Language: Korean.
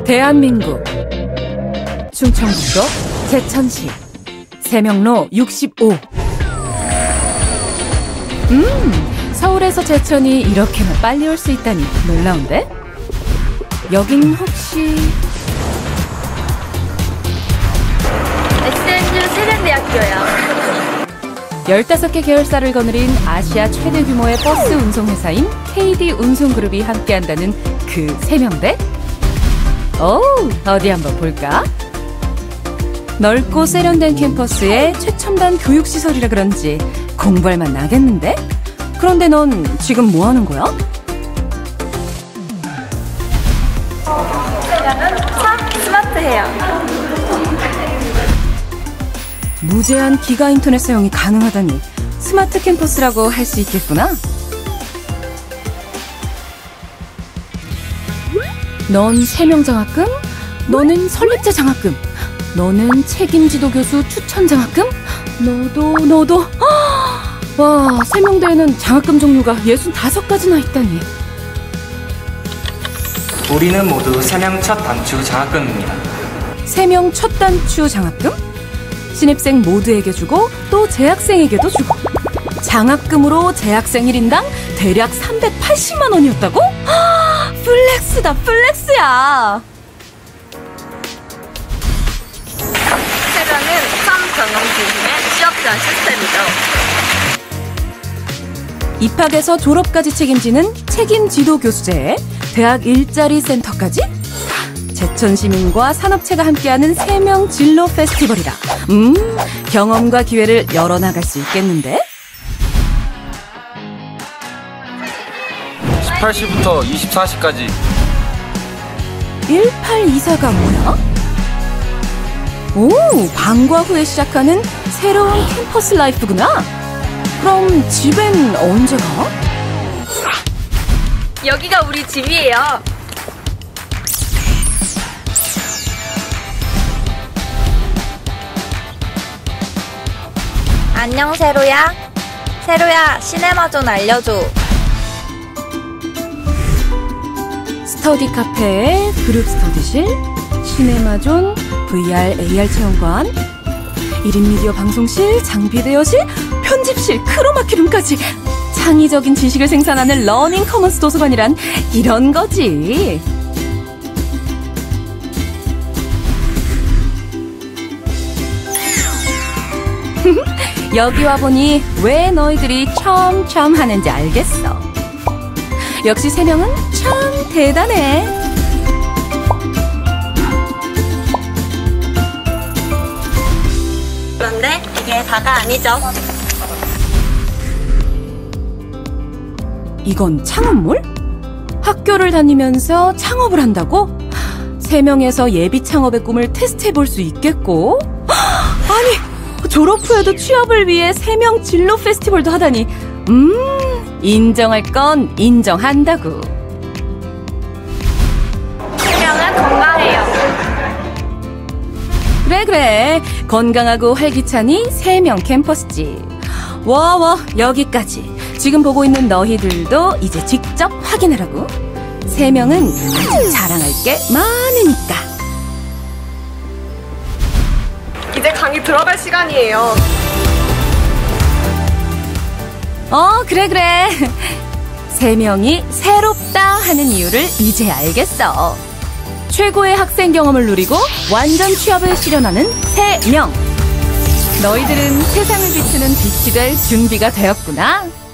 대한민국 충청북도 제천시 세명로 65. 서울에서 제천이 이렇게나 빨리 올 수 있다니 놀라운데? 여긴 혹시... SNU 세련대학교요. 15개 계열사를 거느린 아시아 최대 규모의 버스 운송회사인 KD 운송그룹이 함께한다는 그 세명대? 오우, 어디 한번 볼까? 넓고 세련된 캠퍼스에 최첨단 교육시설이라 그런지 공부할 맛 나겠는데? 그런데 넌 지금 뭐 하는 거야? 저는 참 스마트해요. 무제한 기가 인터넷 사용이 가능하다니 스마트 캠퍼스라고 할 수 있겠구나. 넌 세명 장학금, 너는 설립자 장학금, 너는 책임지도 교수 추천 장학금, 너도 와, 세명대에는 장학금 종류가 65가지나 있다니. 우리는 모두 세명 첫 단추 장학금입니다. 세명 첫 단추 장학금? 신입생 모두에게 주고 또 재학생에게도 주고, 장학금으로 재학생 1인당 대략 380만 원이었다고? 플렉스다, 플렉스야. 세련은 참 경영 중심의 취업 지원 시스템이죠. 입학에서 졸업까지 책임지는 책임 지도 교수제에 대학 일자리 센터까지? 제천 시민과 산업체가 함께하는 세명 진로 페스티벌이라 경험과 기회를 열어나갈 수 있겠는데? 18시부터 24시까지. 1824가 뭐야? 오, 방과 후에 시작하는 새로운 캠퍼스 라이프구나. 그럼 집엔 언제 가? 여기가 우리 집이에요. 안녕 세로야. 세로야, 시네마 좀 알려줘. 스터디 카페에 그룹 스터디실, 시네마존, VR, AR 체험관, 1인 미디어 방송실, 장비 대여실, 편집실, 크로마키룸까지 창의적인 지식을 생산하는 러닝 커먼스 도서관이란 이런 거지. 여기 와보니 왜 너희들이 첨첨 하는지 알겠어. 역시 세명은 참 대단해. 그런데 이게 다가 아니죠. 이건 창업몰? 학교를 다니면서 창업을 한다고? 세명에서 예비 창업의 꿈을 테스트해볼 수 있겠고? 아니! 졸업 후에도 취업을 위해 세명 진로 페스티벌도 하다니 인정할 건 인정한다고. 세명은 건강해요. 그래 건강하고 활기차니 세명 캠퍼스지. 와 여기까지. 지금 보고 있는 너희들도 이제 직접 확인하라고. 세명은 아직 자랑할 게 많으니까. 이제 강의 들어갈 시간이에요. 그래. 세명이 새롭다 하는 이유를 이제 알겠어. 최고의 학생 경험을 누리고 완전 취업을 실현하는 세명. 너희들은 세상을 비추는 빛이 될 준비가 되었구나.